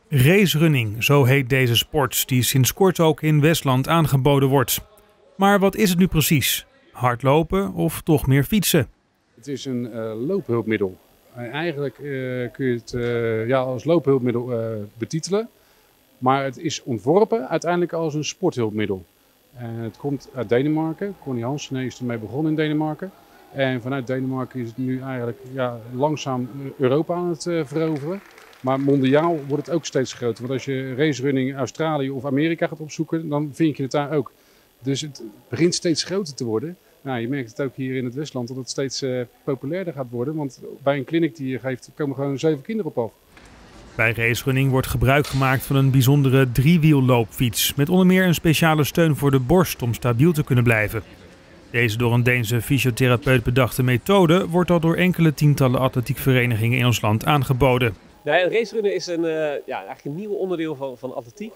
Racerunning, zo heet deze sport, die sinds kort ook in Westland aangeboden wordt. Maar wat is het nu precies? Hardlopen of toch meer fietsen? Het is een loophulpmiddel. Eigenlijk kun je het als loophulpmiddel betitelen. Maar het is ontworpen uiteindelijk als een sporthulpmiddel. Het komt uit Denemarken. Connie Hansen is ermee begonnen in Denemarken. En vanuit Denemarken is het nu eigenlijk langzaam Europa aan het veroveren. Maar mondiaal wordt het ook steeds groter. Want als je racerunning in Australië of Amerika gaat opzoeken, dan vind je het daar ook. Dus het begint steeds groter te worden. Nou, je merkt het ook hier in het Westland dat het steeds populairder gaat worden. Want bij een clinic die je geeft komen gewoon 7 kinderen op af. Bij racerunning wordt gebruik gemaakt van een bijzondere driewielloopfiets. Met onder meer een speciale steun voor de borst om stabiel te kunnen blijven. Deze door een Deense fysiotherapeut bedachte methode wordt al door enkele tientallen atletiekverenigingen in ons land aangeboden. Nee, racerunnen is eigenlijk een nieuw onderdeel van atletiek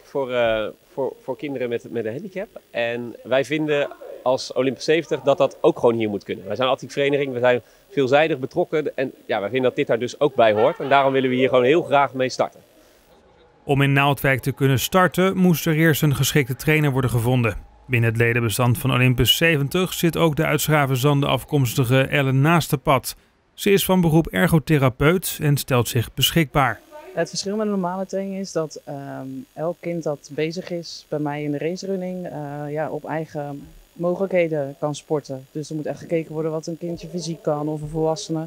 voor kinderen met een handicap. En wij vinden als Olympus 70 dat dat ook gewoon hier moet kunnen. Wij zijn een atletiekvereniging, we zijn veelzijdig betrokken en wij vinden dat dit daar dus ook bij hoort. En daarom willen we hier gewoon heel graag mee starten. Om in Naaldwijk te kunnen starten moest er eerst een geschikte trainer worden gevonden. Binnen het ledenbestand van Olympus 70 zit ook de uit Schravenzande afkomstige Ellen Naastenpad. Ze is van beroep ergotherapeut en stelt zich beschikbaar. Het verschil met een normale training is dat elk kind dat bezig is bij mij in de racerunning op eigen mogelijkheden kan sporten. Dus er moet echt gekeken worden wat een kindje fysiek kan of een volwassene.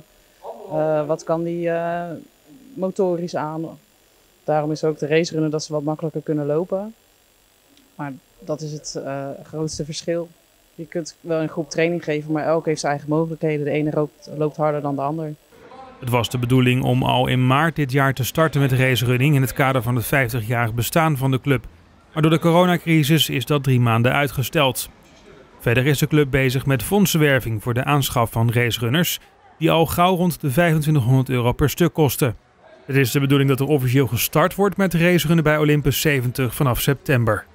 Wat kan die motorisch aan. Daarom is ook de racerunnen dat ze wat makkelijker kunnen lopen. Maar dat is het grootste verschil. Je kunt wel een groep training geven, maar elk heeft zijn eigen mogelijkheden. De ene loopt harder dan de ander. Het was de bedoeling om al in maart dit jaar te starten met racerunning in het kader van het 50-jarig bestaan van de club. Maar door de coronacrisis is dat 3 maanden uitgesteld. Verder is de club bezig met fondsenwerving voor de aanschaf van racerunners, die al gauw rond de €2500 per stuk kosten. Het is de bedoeling dat er officieel gestart wordt met racerunnen bij Olympus 70 vanaf september.